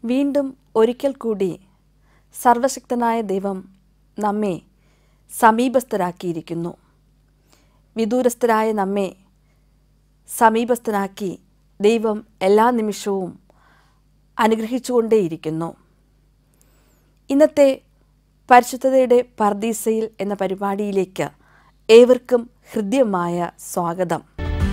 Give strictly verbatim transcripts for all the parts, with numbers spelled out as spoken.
വീണ്ടും ഒരിക്കൽ കൂടി സർവശക്തനായ ദൈവം നമ്മെ സമീപസ്ഥരാക്കിയിരിക്കുന്നു. വിദൂരസ്ഥരായ നമ്മെ സമീപസ്ഥനാക്കി ദൈവം എല്ലാ നിമിഷവും അനുഗ്രഹിച്ചുകൊണ്ടേയിരിക്കുന്നു. ഇന്നത്തെ പരിശുദ്ധതയുടെ പർദീസയിൽ എന്ന പരിപാടിയിലേക്ക് ഏവർക്കും ഹൃദ്യമായ സ്വാഗതം.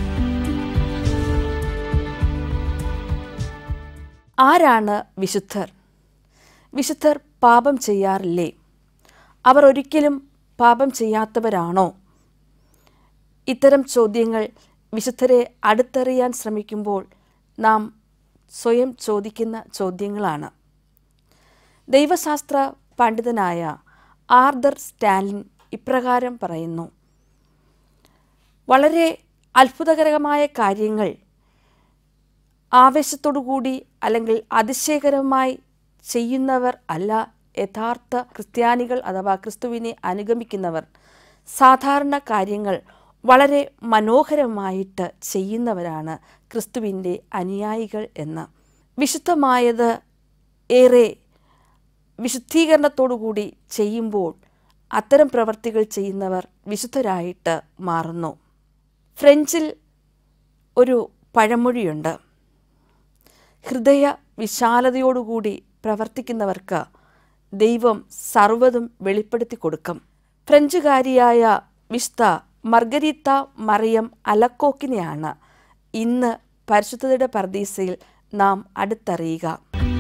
ആരാണ് വിശുദ്ധർ? വിശുദ്ധർ പാപം ചെയ്യാറില്ലേ? അവർ ഒരിക്കലും പാപം ചെയ്യാത്തവരാണോ? ഇത്തരം ചോദ്യങ്ങൾ വിശുദ്ധരെ അടുത്തറിയാൻ ശ്രമിക്കുമ്പോൾ നാം സ്വയം ചോദിക്കുന്ന ചോദ്യങ്ങളാണ്. ദൈവശാസ്ത്ര പണ്ഡിതനായ ആർതർ സ്റ്റാൻലിൻ ഇപ്രകാരം പറയുന്നു: വളരെ അത്ഭുതകരമായ കാര്യങ്ങൾ ആവേശത്തോടുകൂടി അല്ലെങ്കിൽ അതിശയകരമായി ചെയ്യുന്നവർ അല്ല യഥാർത്ഥ ക്രിസ്ത്യാനികൾ അഥവാ ക്രിസ്തുവിനെ അനുഗമിക്കുന്നവർ. സാധാരണ കാര്യങ്ങൾ വളരെ മനോഹരമായിട്ട് ചെയ്യുന്നവരാണ് ക്രിസ്തുവിൻ്റെ അനുയായികൾ എന്ന്. വിശുദ്ധമായത് ഏറെ വിശുദ്ധീകരണത്തോടുകൂടി ചെയ്യുമ്പോൾ അത്തരം പ്രവർത്തികൾ ചെയ്യുന്നവർ വിശുദ്ധരായിട്ട് മാറുന്നു. ഫ്രഞ്ചിൽ ഒരു പഴമൊഴിയുണ്ട്: ഹൃദയ വിശാലതയോടുകൂടി പ്രവർത്തിക്കുന്നവർക്ക് ദൈവം സർവ്വതും വെളിപ്പെടുത്തി കൊടുക്കും. ഫ്രഞ്ചുകാരിയായ വിശുദ്ധ മർഗരീത്ത മറിയം അലക്കോക്കിനെയാണ് ഇന്ന് പരിശുദ്ധതയുടെ പർദീസയിൽ നാം അടുത്തറിയുക.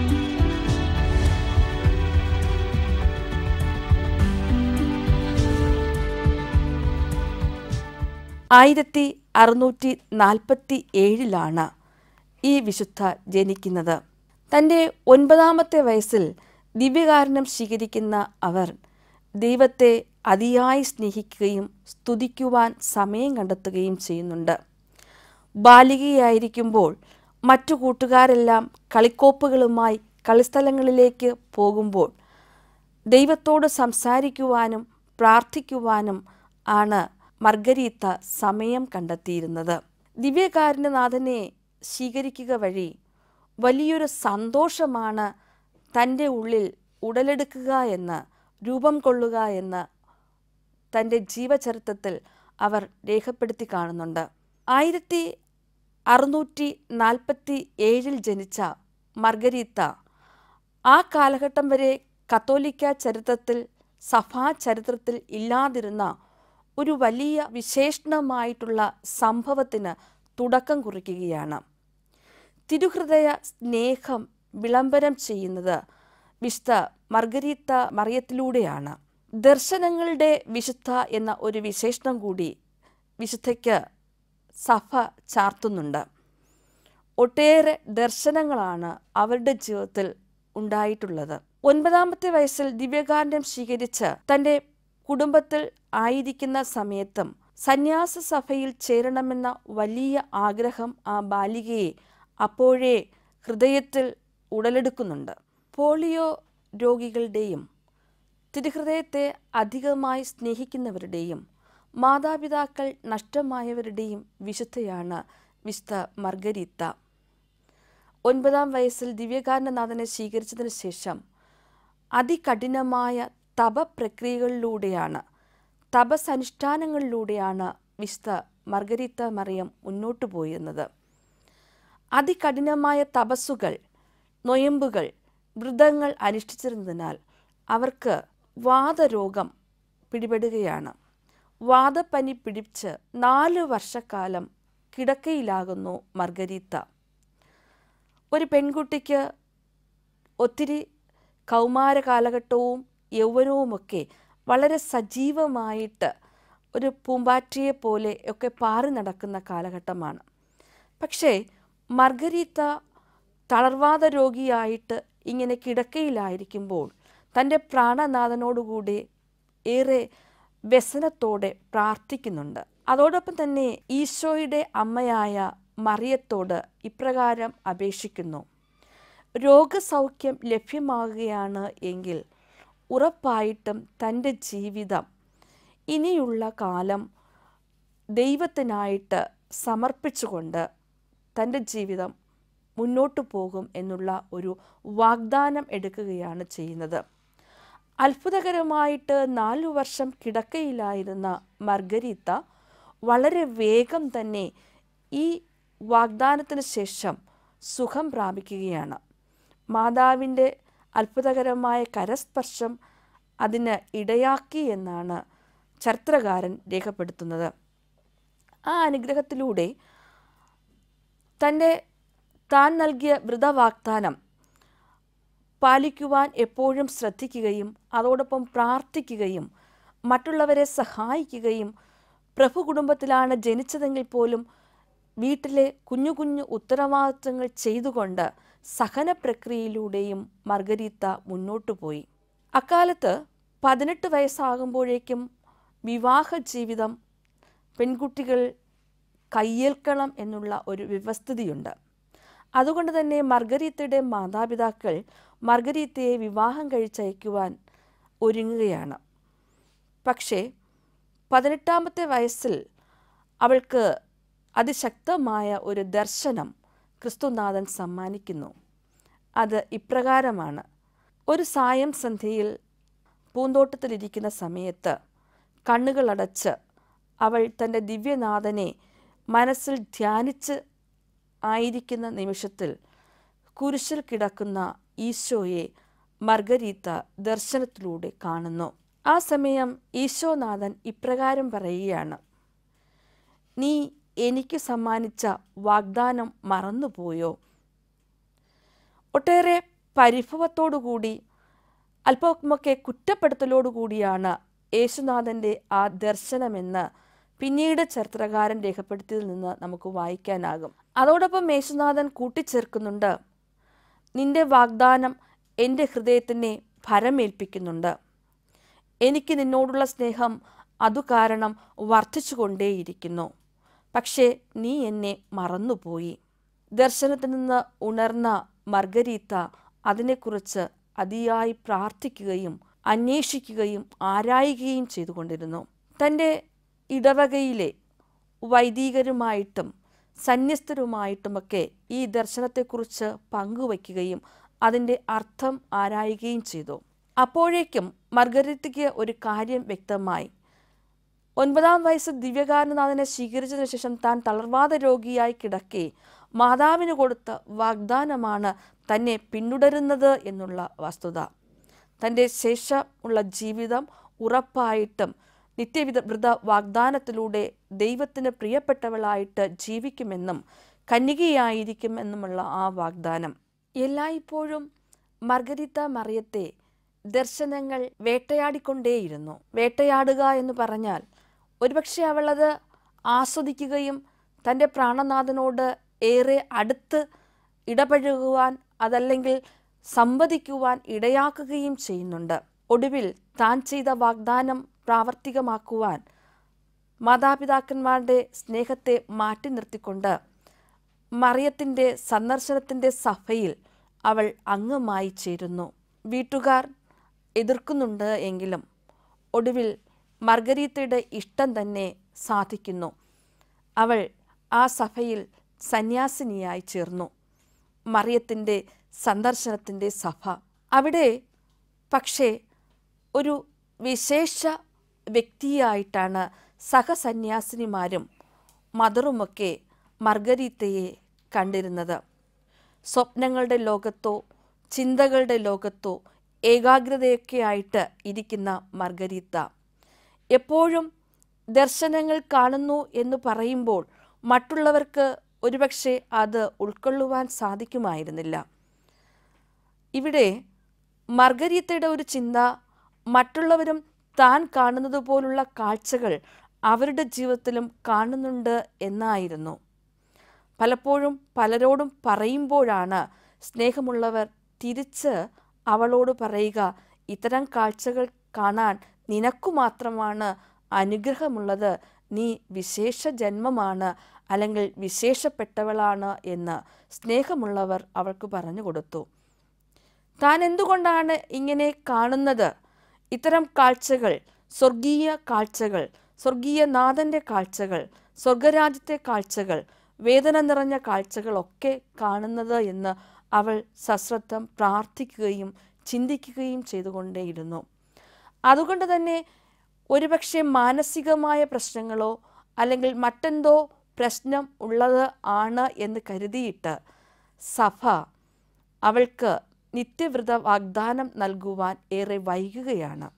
ആയിരത്തി അറുന്നൂറ്റി നാൽപ്പത്തി ഏഴിലാണ് ഈ വിശുദ്ധ ജനിക്കുന്നത്. തൻ്റെ ഒൻപതാമത്തെ വയസ്സിൽ ദിവ്യകാരുണ്യം സ്വീകരിക്കുന്ന അവർ ദൈവത്തെ അതിയായി സ്നേഹിക്കുകയും സ്തുതിക്കുവാൻ സമയം കണ്ടെത്തുകയും ചെയ്യുന്നുണ്ട്. ബാലികയായിരിക്കുമ്പോൾ മറ്റു കൂട്ടുകാരെല്ലാം കളിക്കോപ്പുകളുമായി കളിസ്ഥലങ്ങളിലേക്ക് പോകുമ്പോൾ ദൈവത്തോട് സംസാരിക്കുവാനും പ്രാർത്ഥിക്കുവാനും ആണ് മർഗരീത്ത സമയം കണ്ടെത്തിയിരുന്നത്. ദിവ്യകാരുണ്യനാഥനെ സ്വീകരിക്കുക വഴി വലിയൊരു സന്തോഷമാണ് തൻ്റെ ഉള്ളിൽ ഉടലെടുക്കുക എന്ന്, രൂപം കൊള്ളുക എന്ന് തൻ്റെ ജീവചരിത്രത്തിൽ അവർ രേഖപ്പെടുത്തി കാണുന്നുണ്ട്. ആയിരത്തി അറുന്നൂറ്റി നാൽപ്പത്തി ഏഴിൽ ജനിച്ച മർഗരീത്ത ആ കാലഘട്ടം വരെ കത്തോലിക്ക ചരിത്രത്തിൽ, സഭാ ചരിത്രത്തിൽ ഇല്ലാതിരുന്ന ഒരു വലിയ വിശേഷണമായിട്ടുള്ള സംഭവത്തിന് തുടക്കം കുറിക്കുകയാണ്. തിരുഹൃദയ സ്നേഹം വിളംബരം ചെയ്യുന്നത് വിശുദ്ധ മർഗരീത്ത മറിയത്തിലൂടെയാണ്. ദർശനങ്ങളുടെ വിശുദ്ധ എന്ന ഒരു വിശേഷണം കൂടി വിശുദ്ധയ്ക്ക് സഭ ചാർത്തുന്നുണ്ട്. ഒട്ടേറെ ദർശനങ്ങളാണ് അവരുടെ ജീവിതത്തിൽ ഉണ്ടായിട്ടുള്ളത്. ഒൻപതാമത്തെ വയസ്സിൽ ദിവ്യകാരുണ്യം സ്വീകരിച്ച് തൻ്റെ കുടുംബത്തിൽ ആയിരിക്കുന്ന സമയത്തും സന്യാസ സഭയിൽ ചേരണമെന്ന വലിയ ആഗ്രഹം ആ ബാലികയെ അപ്പോഴേ ഹൃദയത്തിൽ ഉടലെടുക്കുന്നുണ്ട്. പോളിയോ രോഗികളുടെയും തിരുഹൃദയത്തെ അധികമായി സ്നേഹിക്കുന്നവരുടെയും മാതാപിതാക്കൾ നഷ്ടമായവരുടെയും വിശുദ്ധയാണ് വിശുദ്ധ മർഗരീത്ത. ഒൻപതാം വയസ്സിൽ ദിവ്യകാരുണ്യനാഥനെ സ്വീകരിച്ചതിന് ശേഷം അതികഠിനമായ തപപ്രക്രിയകളിലൂടെയാണ്, തപസ്സനുഷ്ഠാനങ്ങളിലൂടെയാണ് വിശുദ്ധ മർഗരീത്ത മറിയം മുന്നോട്ടു പോയിരുന്നത്. അതികഠിനമായ തപസ്സുകൾ, നൊയമ്പുകൾ, വ്രതങ്ങൾ അനുഷ്ഠിച്ചിരുന്നതിനാൽ അവർക്ക് വാതരോഗം പിടിപെടുകയാണ്. വാതപ്പനി പിടിച്ച് നാല് വർഷക്കാലം കിടക്കയിലാകുന്നു മർഗരീത്ത. ഒരു പെൺകുട്ടിക്ക് ഒത്തിരി കൗമാര കാലഘട്ടവും യൗവനവുമൊക്കെ വളരെ സജീവമായിട്ട് ഒരു പൂമ്പാറ്റയെ പോലെ ഒക്കെ പാറി നടക്കുന്ന കാലഘട്ടമാണ്. പക്ഷേ മർഗരീത്ത തളർവാദ രോഗിയായിട്ട് ഇങ്ങനെ കിടക്കയിലായിരിക്കുമ്പോൾ തൻ്റെ പ്രാണനാഥനോടുകൂടി ഏറെ വ്യസനത്തോടെ പ്രാർത്ഥിക്കുന്നുണ്ട്. അതോടൊപ്പം തന്നെ ഈശോയുടെ അമ്മയായ മറിയത്തോട് ഇപ്രകാരം അപേക്ഷിക്കുന്നു: രോഗസൗഖ്യം ലഭ്യമാകുകയാണ് എങ്കിൽ ഉറപ്പായിട്ടും തൻ്റെ ജീവിതം ഇനിയുള്ള കാലം ദൈവത്തിനായിട്ട് സമർപ്പിച്ചുകൊണ്ട് തൻ്റെ ജീവിതം മുന്നോട്ടു പോകും എന്നുള്ള ഒരു വാഗ്ദാനം എടുക്കുകയാണ് ചെയ്യുന്നത്. അത്ഭുതകരമായിട്ട് നാലു വർഷം കിടക്കയിലായിരുന്ന മർഗരീത്ത വളരെ വേഗം തന്നെ ഈ വാഗ്ദാനത്തിന് ശേഷം സുഖം പ്രാപിക്കുകയാണ്. മാതാവിൻ്റെ അത്ഭുതകരമായ കരസ്പർശം അതിന് ഇടയാക്കി എന്നാണ് ചരിത്രകാരൻ രേഖപ്പെടുത്തുന്നത്. ആ അനുഗ്രഹത്തിലൂടെ തൻ്റെ താൻ നൽകിയ വ്രതവാഗ്ദാനം പാലിക്കുവാൻ എപ്പോഴും ശ്രദ്ധിക്കുകയും അതോടൊപ്പം പ്രാർത്ഥിക്കുകയും മറ്റുള്ളവരെ സഹായിക്കുകയും പ്രഭു കുടുംബത്തിലാണ് ജനിച്ചതെങ്കിൽ പോലും വീട്ടിലെ കുഞ്ഞു കുഞ്ഞു ഉത്തരവാദിത്തങ്ങൾ ചെയ്തുകൊണ്ട് സഹന പ്രക്രിയയിലൂടെയും മർഗരീത്ത മുന്നോട്ടു പോയി. അക്കാലത്ത് പതിനെട്ട് വയസ്സാകുമ്പോഴേക്കും വിവാഹ ജീവിതം പെൺകുട്ടികൾ കയ്യേൽക്കണം എന്നുള്ള ഒരു വ്യവസ്ഥിതിയുണ്ട്. അതുകൊണ്ട് തന്നെ മർഗരീത്തയുടെ മാതാപിതാക്കൾ മർഗരീത്തയെ വിവാഹം കഴിച്ചയക്കുവാൻ ഒരുങ്ങുകയാണ്. പക്ഷേ പതിനെട്ടാമത്തെ വയസ്സിൽ അവൾക്ക് അതിശക്തമായ ഒരു ദർശനം ക്രിസ്തുനാഥൻ സമ്മാനിക്കുന്നു. അത് ഇപ്രകാരമാണ്. ഒരു സായം സന്ധ്യയിൽ പൂന്തോട്ടത്തിലിരിക്കുന്ന സമയത്ത് കണ്ണുകളടച്ച് അവൾ തൻ്റെ ദിവ്യനാഥനെ മനസ്സിൽ ധ്യാനിച്ച് ആയിരിക്കുന്ന നിമിഷത്തിൽ കുരിശിൽ കിടക്കുന്ന ഈശോയെ മർഗരീത്ത ദർശനത്തിലൂടെ കാണുന്നു. ആ സമയം ഈശോനാഥൻ ഇപ്രകാരം പറയുകയാണ്, നീ എനിക്ക് സമ്മാനിച്ച വാഗ്ദാനം മറന്നുപോയോ? ഒട്ടേറെ പരിഭവത്തോടുകൂടി അല്പമൊക്കെ കുറ്റപ്പെടുത്തലോടുകൂടിയാണ് യേശുനാഥൻ്റെ ആ ദർശനമെന്ന് പിന്നീട് ചരിത്രകാരൻ രേഖപ്പെടുത്തിയതിൽ നിന്ന് നമുക്ക് വായിക്കാനാകും. അതോടൊപ്പം യേശുനാഥൻ കൂട്ടിച്ചേർക്കുന്നുണ്ട്, നിന്റെ വാഗ്ദാനം എൻ്റെ ഹൃദയത്തിനെ ഭരമേൽപ്പിക്കുന്നുണ്ട്. എനിക്ക് നിന്നോടുള്ള സ്നേഹം അതു കാരണം വർദ്ധിച്ചുകൊണ്ടേയിരിക്കുന്നു. പക്ഷേ നീ എന്നെ മറന്നുപോയി. ദർശനത്തിൽ നിന്ന് ഉണർന്ന മർഗരീത്ത അതിനെക്കുറിച്ച് അതിയായി പ്രാർത്ഥിക്കുകയും അന്വേഷിക്കുകയും ആരായുകയും ചെയ്തുകൊണ്ടിരുന്നു. തൻ്റെ ഇടവകയിലെ വൈദികരുമായിട്ടും സന്യസ്തരുമായിട്ടുമൊക്കെ ഈ ദർശനത്തെക്കുറിച്ച് പങ്കുവയ്ക്കുകയും അതിൻ്റെ അർത്ഥം ആരായുകയും ചെയ്തു. അപ്പോഴേക്കും മർഗരീത്തയ്ക്ക് ഒരു കാര്യം വ്യക്തമായി. ഒൻപതാം വയസ്സ് ദിവ്യകാരുണ്യനാഥനെ സ്വീകരിച്ചതിനു ശേഷം താൻ തളർവാദ രോഗിയായി കിടക്കെ മാതാവിന് കൊടുത്ത വാഗ്ദാനമാണ് തന്നെ പിന്തുടരുന്നത് എന്നുള്ള വസ്തുത. തൻ്റെ ശേഷമുള്ള ജീവിതം ഉറപ്പായിട്ടും നിത്യവിധ വ്രത വാഗ്ദാനത്തിലൂടെ ദൈവത്തിന് പ്രിയപ്പെട്ടവളായിട്ട് ജീവിക്കുമെന്നും കന്യകയായിരിക്കുമെന്നുമുള്ള ആ വാഗ്ദാനം എല്ലായ്പ്പോഴും മർഗരീത്ത മറിയത്തെ ദർശനങ്ങൾ വേട്ടയാടിക്കൊണ്ടേയിരുന്നു. വേട്ടയാടുക എന്ന് പറഞ്ഞാൽ ഒരുപക്ഷെ അവളത് ആസ്വദിക്കുകയും തൻ്റെ പ്രാണനാഥനോട് ഏറെ അടുത്ത് ഇടപഴകുവാൻ അതല്ലെങ്കിൽ സംവദിക്കുവാൻ ഇടയാക്കുകയും ചെയ്യുന്നുണ്ട്. ഒടുവിൽ താൻ ചെയ്ത വാഗ്ദാനം പ്രാവർത്തികമാക്കുവാൻ മാതാപിതാക്കന്മാരുടെ സ്നേഹത്തെ മാറ്റി നിർത്തിക്കൊണ്ട് മറിയത്തിൻ്റെ സന്ദർശനത്തിൻ്റെ സഭയിൽ അവൾ അംഗമായി ചേരുന്നു. വീട്ടുകാർ എതിർക്കുന്നുണ്ട് എങ്കിലും ഒടുവിൽ മർഗരീത്തയുടെ ഇഷ്ടം തന്നെ സാധിക്കുന്നു. അവൾ ആ സഭയിൽ സന്യാസിനിയായി ചേർന്നു. മറിയത്തിൻ്റെ സന്ദർശനത്തിൻ്റെ സഭ. അവിടെ പക്ഷേ ഒരു വിശേഷ വ്യക്തിയായിട്ടാണ് സഹസന്യാസിനിമാരും മദറുമൊക്കെ മർഗരീത്തയെ കണ്ടിരുന്നത്. സ്വപ്നങ്ങളുടെ ലോകത്തോ ചിന്തകളുടെ ലോകത്തോ ഏകാഗ്രതയൊക്കെ ആയിട്ട് ഇരിക്കുന്ന മർഗരീത്ത എപ്പോഴും ദർശനങ്ങൾ കാണുന്നു എന്ന് പറയുമ്പോൾ മറ്റുള്ളവർക്ക് ഒരുപക്ഷെ അത് ഉൾക്കൊള്ളുവാൻ സാധിക്കുമായിരുന്നില്ല. ഇവിടെ മർഗരീത്തയുടെ ഒരു ചിന്ത മറ്റുള്ളവരും താൻ കാണുന്നത് പോലുള്ള കാഴ്ചകൾ അവരുടെ ജീവിതത്തിലും കാണുന്നുണ്ട് എന്നായിരുന്നു. പലപ്പോഴും പലരോടും പറയുമ്പോഴാണ് സ്നേഹമുള്ളവർ തിരിച്ച് അവളോട് പറയുക, ഇത്തരം കാഴ്ചകൾ കാണാൻ നിനക്കു മാത്രമാണ് അനുഗ്രഹമുള്ളത്, നീ വിശേഷ ജന്മമാണ് അല്ലെങ്കിൽ വിശേഷപ്പെട്ടവളാണ് എന്ന് സ്നേഹമുള്ളവർ അവൾക്ക് പറഞ്ഞു കൊടുത്തു. താൻ എന്തുകൊണ്ടാണ് ഇങ്ങനെ കാണുന്നത്? ഇത്തരം കാഴ്ചകൾ സ്വർഗീയ കാഴ്ചകൾ, സ്വർഗീയ നാഥൻ്റെ കാഴ്ചകൾ, സ്വർഗരാജ്യത്തെ കാഴ്ചകൾ വേദന നിറഞ്ഞ കാഴ്ചകളൊക്കെ കാണുന്നത് എന്ന് അവൾ സശ്രദ്ധം പ്രാർത്ഥിക്കുകയും ചിന്തിക്കുകയും ചെയ്തുകൊണ്ടേയിരുന്നു. അതുകൊണ്ട് തന്നെ ഒരുപക്ഷെ മാനസികമായ പ്രശ്നങ്ങളോ അല്ലെങ്കിൽ മറ്റെന്തോ പ്രശ്നം ഉള്ളത് ആണ് എന്ന് കരുതിയിട്ട് സഭ അവൾക്ക് നിത്യവ്രത വാഗ്ദാനം നൽകുവാൻ ഏറെ വൈകുകയാണ്.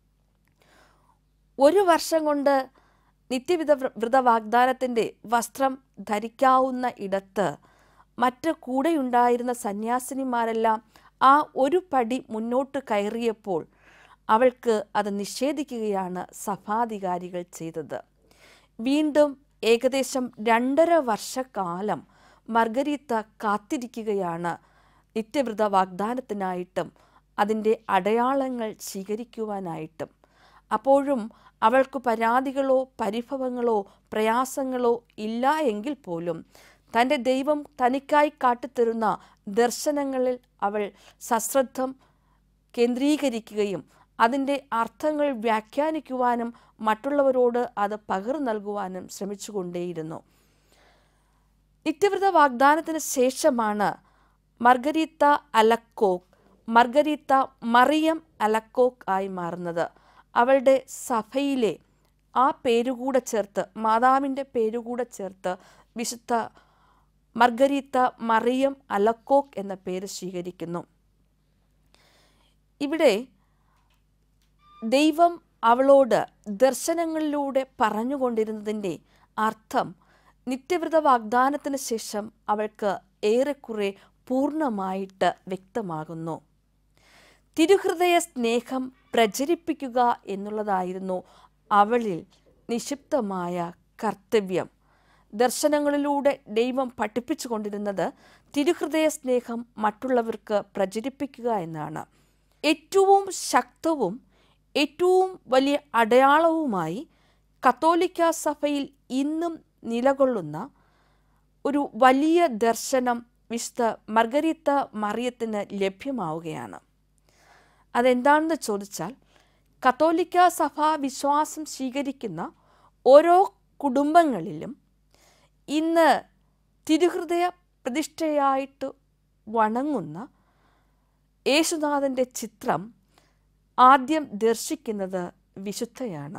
ഒരു വർഷം കൊണ്ട് നിത്യവിധ വ്രത വാഗ്ദാനത്തിൻ്റെ വസ്ത്രം ധരിക്കാവുന്ന ഇടത്ത് മറ്റ് കൂടെയുണ്ടായിരുന്ന സന്യാസിനിമാരെല്ലാം ആ ഒരു പടി മുന്നോട്ട് കയറിയപ്പോൾ അവൾക്ക് അത് നിഷേധിക്കുകയാണ് സഭാധികാരികൾ ചെയ്തത്. വീണ്ടും ഏകദേശം രണ്ടര വർഷക്കാലം മർഗരീത്ത കാത്തിരിക്കുകയാണ് നിത്യവ്രത വാഗ്ദാനത്തിനായിട്ടും അതിൻ്റെ അടയാളങ്ങൾ സ്വീകരിക്കുവാനായിട്ടും. അപ്പോഴും അവൾക്ക് പരാതികളോ പരിഭവങ്ങളോ പ്രയാസങ്ങളോ ഇല്ല എങ്കിൽ പോലും തൻ്റെ ദൈവം തനിക്കായി കാട്ടിത്തരുന്ന ദർശനങ്ങളിൽ അവൾ സശ്രദ്ധം കേന്ദ്രീകരിക്കുകയും അതിൻ്റെ അർത്ഥങ്ങൾ വ്യാഖ്യാനിക്കുവാനും മറ്റുള്ളവരോട് അത് പകർന്നു നൽകുവാനും ശ്രമിച്ചുകൊണ്ടേയിരുന്നു. നിത്യവ്രത വാഗ്ദാനത്തിന് ശേഷമാണ് മർഗരീത്ത അലക്കോക്ക് മർഗരീത്ത മറിയം അലക്കോക്ക് ആയി മാറുന്നത്. അവളുടെ സഭയിലെ ആ പേരുകൂടെ ചേർത്ത്, മാതാവിൻ്റെ പേരുകൂടെ ചേർത്ത് വിശുദ്ധ മർഗരീത്ത മറിയം അലക്കോക്ക് എന്ന പേര് സ്വീകരിക്കുന്നു. ഇവിടെ ദൈവം അവളോട് ദർശനങ്ങളിലൂടെ പറഞ്ഞുകൊണ്ടിരുന്നതിൻ്റെ അർത്ഥം നിത്യവ്രത വാഗ്ദാനത്തിന് ശേഷം അവൾക്ക് ഏറെക്കുറെ പൂർണ്ണമായിട്ട് വ്യക്തമാകുന്നു. തിരുഹൃദയ സ്നേഹം പ്രചരിപ്പിക്കുക എന്നുള്ളതായിരുന്നു അവളിൽ നിക്ഷിപ്തമായ കർത്തവ്യം. ദർശനങ്ങളിലൂടെ ദൈവം പഠിപ്പിച്ചു കൊണ്ടിരുന്നത് തിരുഹൃദയ സ്നേഹം മറ്റുള്ളവർക്ക് പ്രചരിപ്പിക്കുക എന്നാണ്. ഏറ്റവും ശക്തവും ഏറ്റവും വലിയ അടയാളവുമായി കത്തോലിക്ക സഭയിൽ ഇന്നും നിലകൊള്ളുന്ന ഒരു വലിയ ദർശനം വിശുദ്ധ മർഗരീത്ത മറിയത്തിന് ലഭ്യമാവുകയാണ്. അതെന്താണെന്ന് ചോദിച്ചാൽ, കത്തോലിക്ക സഭാ വിശ്വാസം സ്വീകരിക്കുന്ന ഓരോ കുടുംബങ്ങളിലും ഇന്ന് തിരുഹൃദയ പ്രതിഷ്ഠയായിട്ട് വണങ്ങുന്ന യേശുനാഥൻ്റെ ചിത്രം ആദ്യം ദർശിക്കുന്നത് വിശുദ്ധയാണ്.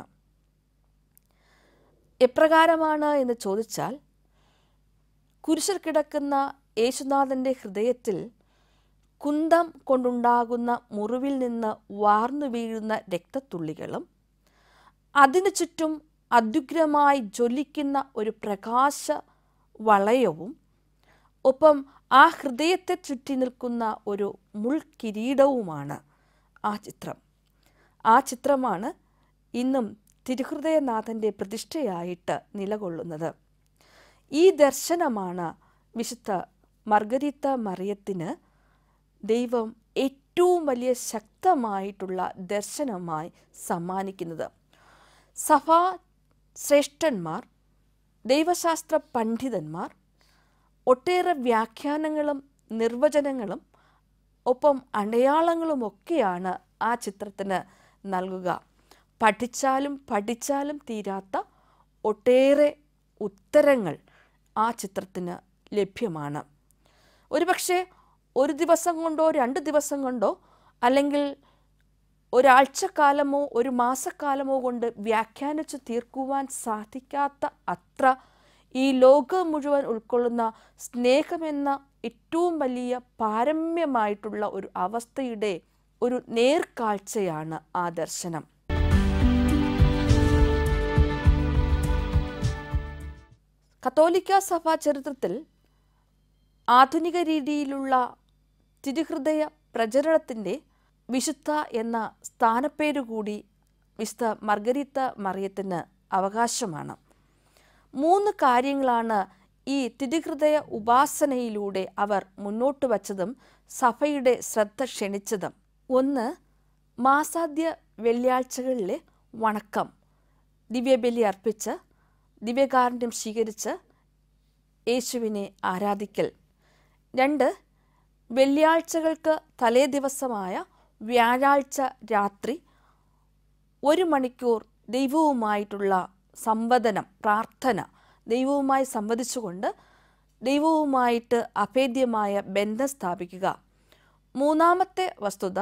എപ്രകാരമാണ് എന്ന് ചോദിച്ചാൽ, കുരിശിൽ കിടക്കുന്ന യേശുനാഥൻ്റെ ഹൃദയത്തിൽ കുന്തം കൊണ്ടുണ്ടാകുന്ന മുറിവിൽ നിന്ന് വാർന്നു വീഴുന്ന രക്തത്തുള്ളികളും അതിനു ചുറ്റും അത്യുഗ്രമായി ജ്വലിക്കുന്ന ഒരു പ്രകാശ വളയവും ഒപ്പം ആ ഹൃദയത്തെ ചുറ്റി നിൽക്കുന്ന ഒരു മുൾക്കിരീടവുമാണ് ആ ചിത്രം. ആ ചിത്രമാണ് ഇന്നും തിരുഹൃദയനാഥൻ്റെ പ്രതിഷ്ഠയായിട്ട് നിലകൊള്ളുന്നത്. ഈ ദർശനമാണ് വിശുദ്ധ മർഗരീത്ത മറിയത്തിന് ദൈവം ഏറ്റവും വലിയ ശക്തമായിട്ടുള്ള ദർശനമായി സമ്മാനിക്കുന്നത്. സഭാ ശ്രേഷ്ഠന്മാർ, ദൈവശാസ്ത്ര പണ്ഡിതന്മാർ ഒട്ടേറെ വ്യാഖ്യാനങ്ങളും നിർവചനങ്ങളും ഒപ്പം അടയാളങ്ങളുമൊക്കെയാണ് ആ ചിത്രത്തിന് നൽകുക. പഠിച്ചാലും പഠിച്ചാലും തീരാത്ത ഒട്ടേറെ ഉത്തരങ്ങൾ ആ ചിത്രത്തിന് ലഭ്യമാണ്. ഒരുപക്ഷെ ഒരു ദിവസം കൊണ്ടോ രണ്ട് ദിവസം കൊണ്ടോ അല്ലെങ്കിൽ ഒരാഴ്ചക്കാലമോ ഒരു മാസക്കാലമോ കൊണ്ട് വ്യാഖ്യാനിച്ചു തീർക്കുവാൻ സാധിക്കാത്ത അത്ര ഈ ലോകം മുഴുവൻ ഉൾക്കൊള്ളുന്ന സ്നേഹമെന്ന ഏറ്റവും വലിയ പാരമ്യമായിട്ടുള്ള ഒരു അവസ്ഥയുടെ ഒരു നേർക്കാഴ്ചയാണ് ആ ദർശനം. കത്തോലിക്ക സഭാ ചരിത്രത്തിൽ ആധുനിക രീതിയിലുള്ള തിരുഹൃദയ പ്രചരണത്തിൻ്റെ വിശുദ്ധ എന്ന സ്ഥാനപ്പേരു കൂടി വിശുദ്ധ മർഗരീത്ത മറിയത്തിന് അവകാശമാണ്. മൂന്ന് കാര്യങ്ങളാണ് ഈ തിരുഹൃദയ ഉപാസനയിലൂടെ അവർ മുന്നോട്ട് വച്ചതും സഭയുടെ ശ്രദ്ധ ക്ഷണിച്ചതും. ഒന്ന്, മാസാദ്യ വെള്ളിയാഴ്ചകളിലെ വണക്കം, ദിവ്യബലി അർപ്പിച്ച് ദിവ്യകാരുണ്യം സ്വീകരിച്ച് യേശുവിനെ ആരാധിക്കൽ. രണ്ട്, വെള്ളിയാഴ്ചകൾക്ക് തലേ ദിവസമായ വ്യാഴാഴ്ച രാത്രി ഒരു മണിക്കൂർ ദൈവവുമായിട്ടുള്ള സംവദനം, പ്രാർത്ഥന, ദൈവവുമായി സംവദിച്ചുകൊണ്ട് ദൈവവുമായിട്ട് അഭേദ്യമായ ബന്ധം സ്ഥാപിക്കുക. മൂന്നാമത്തെ വസ്തുത,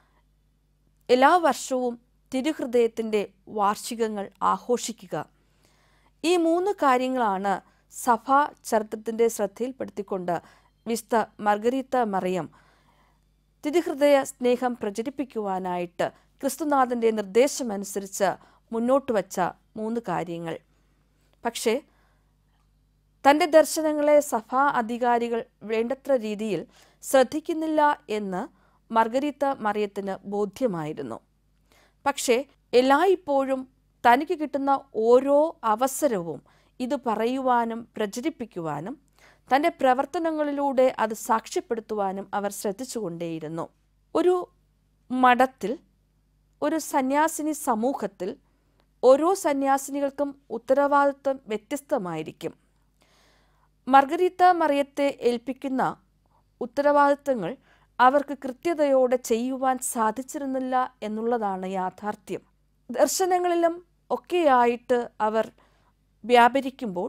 എല്ലാ വർഷവും തിരുഹൃദയത്തിൻ്റെ വാർഷികങ്ങൾ ആഘോഷിക്കുക. ഈ മൂന്ന് കാര്യങ്ങളാണ് സഭാ ചരിത്രത്തിൻ്റെ ശ്രദ്ധയിൽപ്പെടുത്തിക്കൊണ്ട് വിശുദ്ധ മർഗരീത്ത മറിയം തിരുഹൃദയ സ്നേഹം പ്രചരിപ്പിക്കുവാനായിട്ട് ക്രിസ്തുനാഥൻ്റെ നിർദ്ദേശമനുസരിച്ച് മുന്നോട്ട് വച്ച മൂന്ന് കാര്യങ്ങൾ. പക്ഷേ തൻ്റെ ദർശനങ്ങളെ സഭാ അധികാരികൾ വേണ്ടത്ര രീതിയിൽ ശ്രദ്ധിക്കുന്നില്ല എന്ന് മർഗരീത്ത മറിയത്തിന് ബോധ്യമായിരുന്നു. പക്ഷേ എല്ലായ്പ്പോഴും തനിക്ക് കിട്ടുന്ന ഓരോ അവസരവും ഇത് പറയുവാനും പ്രചരിപ്പിക്കുവാനും തൻ്റെ പ്രവർത്തനങ്ങളിലൂടെ അത് സാക്ഷ്യപ്പെടുത്തുവാനും അവർ ശ്രദ്ധിച്ചുകൊണ്ടേയിരുന്നു. ഒരു മഠത്തിൽ, ഒരു സന്യാസിനി സമൂഹത്തിൽ ഓരോ സന്യാസിനികൾക്കും ഉത്തരവാദിത്വം വ്യത്യസ്തമായിരിക്കും. മർഗരീത്ത മറിയത്തെ ഏൽപ്പിക്കുന്ന ഉത്തരവാദിത്തങ്ങൾ അവർക്ക് കൃത്യതയോടെ ചെയ്യുവാൻ സാധിച്ചിരുന്നില്ല എന്നുള്ളതാണ് യാഥാർത്ഥ്യം. ദർശനങ്ങളിലും ഒക്കെയായിട്ട് അവർ വ്യാപരിക്കുമ്പോൾ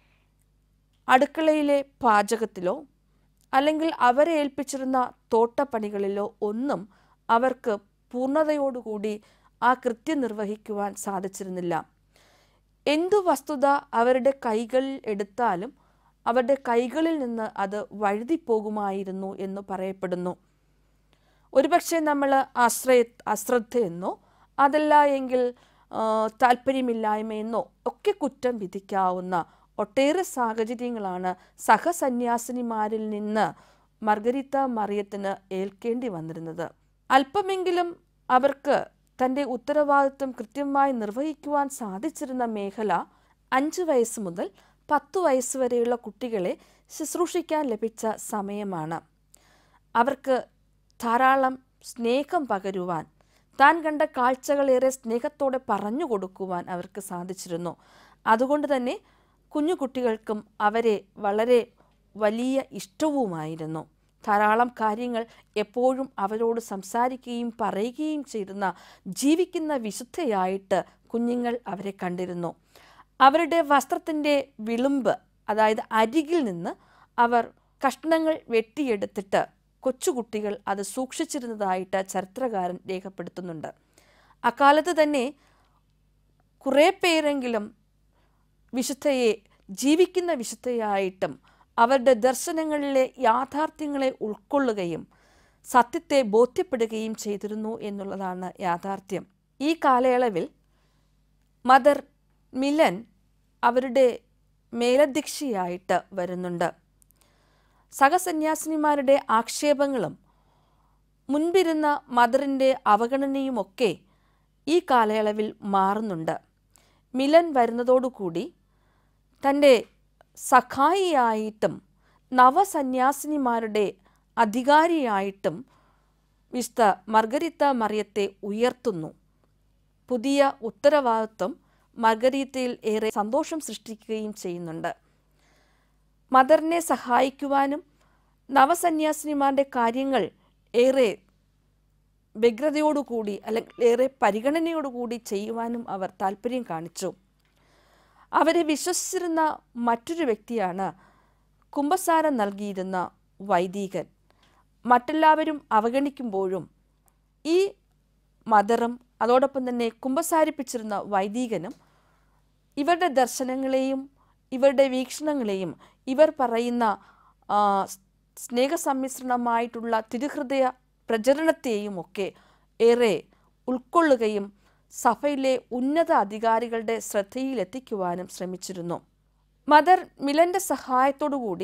അടുക്കളയിലെ പാചകത്തിലോ അല്ലെങ്കിൽ അവരെ ഏൽപ്പിച്ചിരുന്ന തോട്ടപ്പണികളിലോ ഒന്നും അവർക്ക് പൂർണ്ണതയോടുകൂടി ആ കൃത്യം നിർവഹിക്കുവാൻ സാധിച്ചിരുന്നില്ല. എന്തു വസ്തുത അവരുടെ കൈകളിൽ എടുത്താലും അവരുടെ കൈകളിൽ നിന്ന് അത് വഴുതിപ്പോകുമായിരുന്നു എന്ന് പറയപ്പെടുന്നു. ഒരുപക്ഷെ നമ്മൾ ആശ്രയ അശ്രദ്ധയെന്നോ അതല്ല എങ്കിൽ താല്പര്യമില്ലായ്മയെന്നോ ഒക്കെ കുറ്റം വിധിക്കാവുന്ന ഒട്ടേറെ സാഹചര്യങ്ങളാണ് സഹസന്യാസിനിമാരിൽ നിന്ന് മർഗരീത്ത മറിയത്തിന് ഏൽക്കേണ്ടി വന്നിരുന്നത്. അല്പമെങ്കിലും അവർക്ക് തൻ്റെ ഉത്തരവാദിത്വം കൃത്യമായി നിർവഹിക്കുവാൻ സാധിച്ചിരുന്ന മേഖല അഞ്ച് വയസ്സ് മുതൽ പത്ത് വയസ്സ് വരെയുള്ള കുട്ടികളെ ശുശ്രൂഷിക്കാൻ ലഭിച്ച സമയമാണ്. അവർക്ക് ധാരാളം സ്നേഹം പകരുവാൻ, താൻ കണ്ട കാഴ്ചകളേറെ സ്നേഹത്തോടെ പറഞ്ഞു കൊടുക്കുവാൻ അവർക്ക് സാധിച്ചിരുന്നു. അതുകൊണ്ട് തന്നെ കുഞ്ഞു കുട്ടികൾക്കും അവരെ വളരെ വലിയ ഇഷ്ടവുമായിരുന്നു. ധാരാളം കാര്യങ്ങൾ എപ്പോഴും അവരോട് സംസാരിക്കുകയും പറയുകയും ചെയ്യുന്ന ജീവിക്കുന്ന വിശുദ്ധയായിട്ട് കുഞ്ഞുങ്ങൾ അവരെ കണ്ടിരുന്നു. അവരുടെ വസ്ത്രത്തിൻ്റെ വിളുമ്പ്, അതായത് അരികിൽ നിന്ന് അവർ കഷ്ണങ്ങൾ വെട്ടിയെടുത്തിട്ട് കൊച്ചുകുട്ടികൾ അത് സൂക്ഷിച്ചിരുന്നതായിട്ട് ചരിത്രകാരൻ രേഖപ്പെടുത്തുന്നുണ്ട്. അക്കാലത്ത് തന്നെ കുറേ പേരെങ്കിലും വിശുദ്ധയെ ജീവിക്കുന്ന വിശുദ്ധയായിട്ടും അവരുടെ ദർശനങ്ങളിലെ യാഥാർത്ഥ്യങ്ങളെ ഉൾക്കൊള്ളുകയും സത്യത്തെ ബോധ്യപ്പെടുകയും ചെയ്തിരുന്നു എന്നുള്ളതാണ് യാഥാർത്ഥ്യം. ഈ കാലയളവിൽ മദർ മിലൻ അവരുടെ മേലധ്യക്ഷയായിട്ട് വരുന്നുണ്ട്. സഹസന്യാസിനിമാരുടെ ആക്ഷേപങ്ങളും മുൻപിരുന്ന മദറിൻ്റെ അവഗണനയുമൊക്കെ ഈ കാലയളവിൽ മാറുന്നുണ്ട്. മിലൻ വരുന്നതോടുകൂടി തൻ്റെ സഖായിയായിട്ടും നവസന്യാസിനിമാരുടെ അധികാരിയായിട്ടും വിശുദ്ധ മർഗരീത്ത മറിയത്തെ ഉയർത്തുന്നു. പുതിയ ഉത്തരവാദിത്വം മർഗരീത്തയിൽ ഏറെ സന്തോഷം സൃഷ്ടിക്കുകയും ചെയ്യുന്നുണ്ട്. മദറിനെ സഹായിക്കുവാനും നവസന്യാസിനിമാരുടെ കാര്യങ്ങൾ ഏറെ വ്യഗ്രതയോടുകൂടി അല്ലെങ്കിൽ ഏറെ പരിഗണനയോടുകൂടി ചെയ്യുവാനും അവർ താല്പര്യം കാണിച്ചു. അവരെ വിശ്വസിച്ചിരുന്ന മറ്റൊരു വ്യക്തിയാണ് കുമ്പസാരം നൽകിയിരുന്ന വൈദികൻ. മറ്റെല്ലാവരും അവഗണിക്കുമ്പോഴും ഈ മദറും അതോടൊപ്പം തന്നെ കുമ്പസാരിപ്പിച്ചിരുന്ന വൈദികനും ഇവരുടെ ദർശനങ്ങളെയും ഇവരുടെ വീക്ഷണങ്ങളെയും ഇവർ പറയുന്ന സ്നേഹസമ്മിശ്രണമായിട്ടുള്ള തിരുഹൃദയ പ്രചരണത്തെയും ഒക്കെ ഏറെ ഉൾക്കൊള്ളുകയും സഭയിലെ ഉന്നത അധികാരികളുടെ ശ്രദ്ധയിലെത്തിക്കുവാനും ശ്രമിച്ചിരുന്നു. മദർ മിലൻ്റെ സഹായത്തോടുകൂടി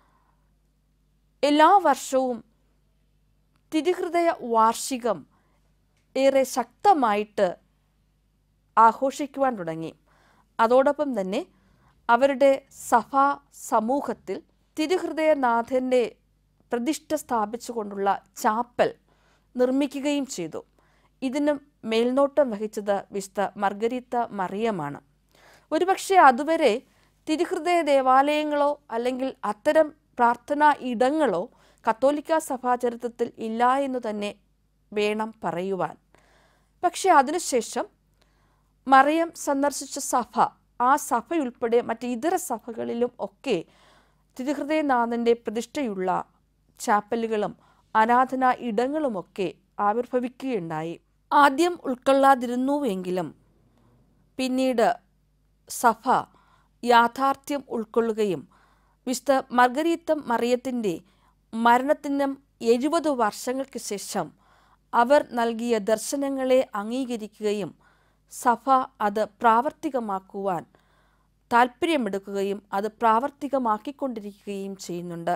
എല്ലാ വർഷവും തിരുഹൃദയ വാർഷികം ഏറെ ശക്തമായിട്ട് ആഘോഷിക്കുവാൻ തുടങ്ങി. അതോടൊപ്പം തന്നെ അവരുടെ സഭാ സമൂഹത്തിൽ തിരുഹൃദയനാഥൻ്റെ പ്രതിഷ്ഠ സ്ഥാപിച്ചുകൊണ്ടുള്ള ചാപ്പൽ നിർമ്മിക്കുകയും ചെയ്തു. ഇതിന് മേൽനോട്ടം വഹിച്ചത് വിശുദ്ധ മർഗരീത്ത മറിയമാണ്. ഒരുപക്ഷെ അതുവരെ തിരുഹൃദയ ദേവാലയങ്ങളോ അല്ലെങ്കിൽ അത്തരം പ്രാർത്ഥനാ ഇടങ്ങളോ കത്തോലിക്ക സഭാചരിത്രത്തിൽ ഇല്ല എന്ന് തന്നെ വേണം പറയുവാൻ. പക്ഷെ അതിനുശേഷം മറിയം സന്ദർശിച്ച സഭ, ആ സഭയുൾപ്പെടെ മറ്റ് ഇതര സഭകളിലും ഒക്കെ തിരുഹൃദയനാഥൻ്റെ പ്രതിഷ്ഠയുള്ള ചാപ്പലുകളും ആരാധനാ ഇടങ്ങളുമൊക്കെ ആവിർഭവിക്കുകയുണ്ടായി. ആദ്യം ഉൾക്കൊള്ളാതിരുന്നുവെങ്കിലും പിന്നീട് സഭ യാഥാർത്ഥ്യം ഉൾക്കൊള്ളുകയും വിശുദ്ധ മർഗരീത്ത മറിയത്തിൻ്റെ മരണത്തിനും എഴുപത് വർഷങ്ങൾക്ക് ശേഷം അവർ നൽകിയ ദർശനങ്ങളെ അംഗീകരിക്കുകയും സഭ അത് പ്രാവർത്തികമാക്കുവാൻ താല്പര്യമെടുക്കുകയും അത് പ്രാവർത്തികമാക്കിക്കൊണ്ടിരിക്കുകയും ചെയ്യുന്നുണ്ട്.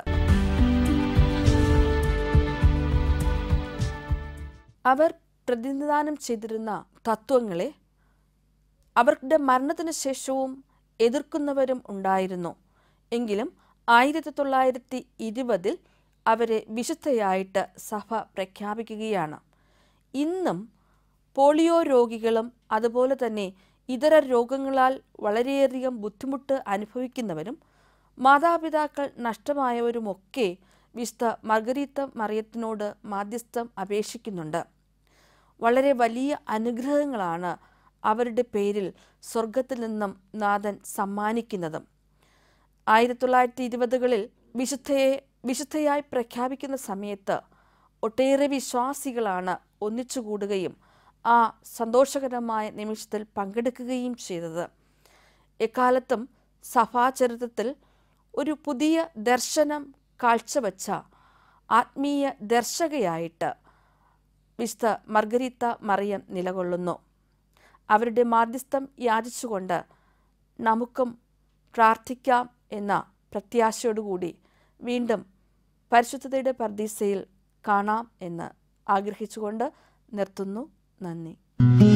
അവർ പ്രതിനിധാനം ചെയ്തിരുന്ന തത്വങ്ങളെ അവരുടെ മരണത്തിന് ശേഷവും എതിർക്കുന്നവരും ഉണ്ടായിരുന്നു. എങ്കിലും ആയിരത്തി തൊള്ളായിരത്തി ഇരുപതിൽ അവരെ വിശുദ്ധയായിട്ട് സഭ പ്രഖ്യാപിക്കുകയാണ്. ഇന്നും പോളിയോ രോഗികളും അതുപോലെ തന്നെ ഇതര രോഗങ്ങളാൽ വളരെയധികം ബുദ്ധിമുട്ട് അനുഭവിക്കുന്നവരും മാതാപിതാക്കൾ നഷ്ടമായവരുമൊക്കെ വിശുദ്ധ മർഗരീത്ത മറിയത്തിനോട് മാധ്യസ്ഥം അപേക്ഷിക്കുന്നുണ്ട്. വളരെ വലിയ അനുഗ്രഹങ്ങളാണ് അവരുടെ പേരിൽ സ്വർഗത്തിൽ നിന്നും നാഥൻ സമ്മാനിക്കുന്നതും. ആയിരത്തി തൊള്ളായിരത്തി ഇരുപതുകളിൽ വിശുദ്ധയെ വിശുദ്ധയായി പ്രഖ്യാപിക്കുന്ന സമയത്ത് ഒട്ടേറെ വിശ്വാസികളാണ് ഒന്നിച്ചുകൂടുകയും ആ സന്തോഷകരമായ നിമിഷത്തിൽ പങ്കെടുക്കുകയും ചെയ്തത്. എക്കാലത്തും സഭാചരിത്രത്തിൽ ഒരു പുതിയ ദർശനം കാഴ്ചവെച്ച ആത്മീയ ദർശകയായിട്ട് വിശുദ്ധ മർഗരീത്ത മറിയം നിലകൊള്ളുന്നു. അവരുടെ മാധ്യസ്ഥം യാചിച്ചുകൊണ്ട് നമുക്കും പ്രാർത്ഥിക്കാം എന്ന പ്രത്യാശയോടുകൂടി വീണ്ടും പരിശുദ്ധതയുടെ പർദീസയിൽ കാണാം എന്ന് ആഗ്രഹിച്ചുകൊണ്ട് നിർത്തുന്നു. നന്ദി.